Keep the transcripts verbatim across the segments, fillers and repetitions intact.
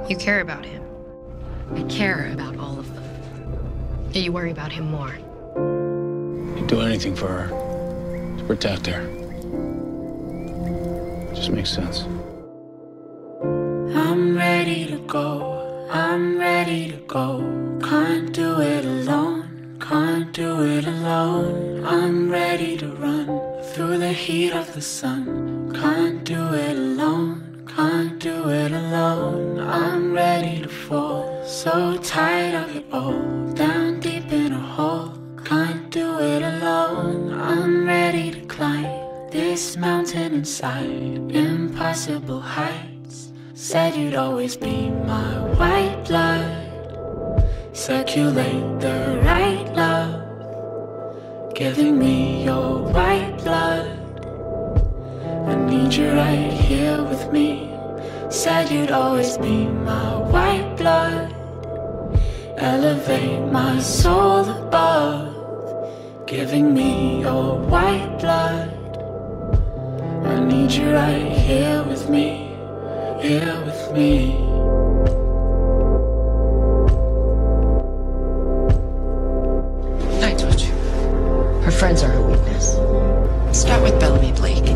You care about him. I care about all of them. Yet you worry about him more. You'd do anything for her, to protect her. Just makes sense. I'm ready to go, I'm ready to go. Can't do it alone, can't do it alone. I'm ready to run through the heat of the sun. Can't do it alone, can't do it alone. I'm ready to fall, so tired of it all. Down deep in a hole, can't do it alone. I'm ready to climb this mountain inside, impossible heights. Said you'd always be my white blood, circulate the right love, giving me your white blood. I need you right here with me. Said you'd always be my white blood, elevate my soul above, giving me your white blood. I need you right here with me, here with me. I told you. Her friends are her weakness. Start with Bellamy, Blake.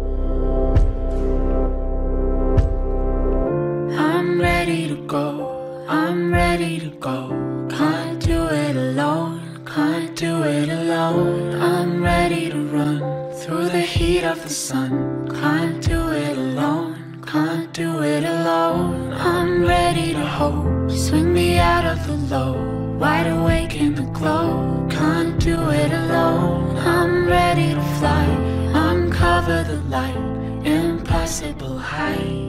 I'm ready to go, I'm ready to go. Can't do it alone, can't do it alone. I'm ready to run through the heat of the sun. Can't do it alone, can't do it alone. I'm ready to hope, swing me out of the low, wide awake in the glow. Can't do it alone. I'm ready to fly, uncover the light, impossible height.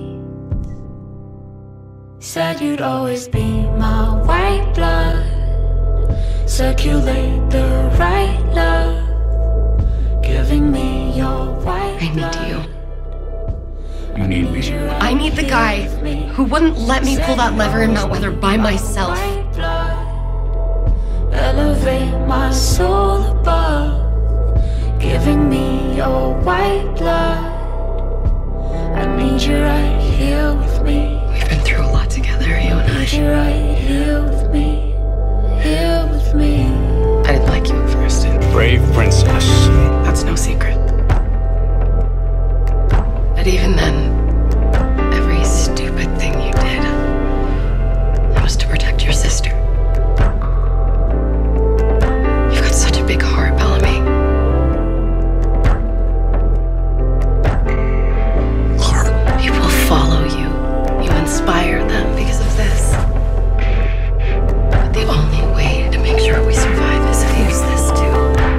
Said you'd always be my white blood, circulate the right love, giving me your white I need blood. you. You need me. I need the guy who wouldn't let me pull that lever in Mount Weather by myself. White blood, elevate my soul above, giving me your white blood. I need you right here with me. We've been through a lot together, you and I need I. you right here with me, here with me. I didn't like you at first. Brave princess. That's no secret. But even then, every stupid thing you did, it was to protect your sister. You've got such a big heart, Bellamy. Heart. People follow you. You inspire them because of this. But the only way to make sure we survive is if you use this too.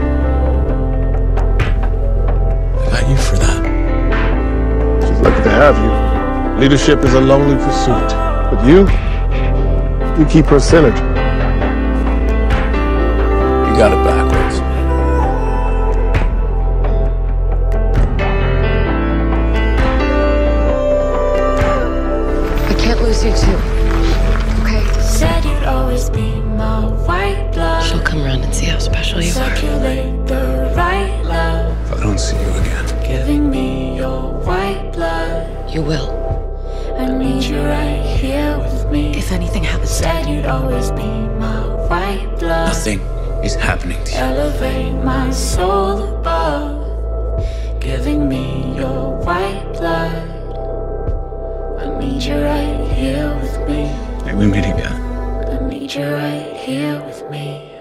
I got you for that. She's lucky to have you. Leadership is a lonely pursuit, but you, you keep her centered. You got it backwards. I can't lose you too. Okay? Said you'd always be my white blood, She'll come around and see how special you are. circulate the right love, If I don't see you again. giving me your white blood. You will. I need you right here with me. If anything happens to Said you'd always be my white blood, Nothing is happening to you. elevate my soul above, giving me your white blood. I need you right here with me. Maybe we meet again. I need you right here with me.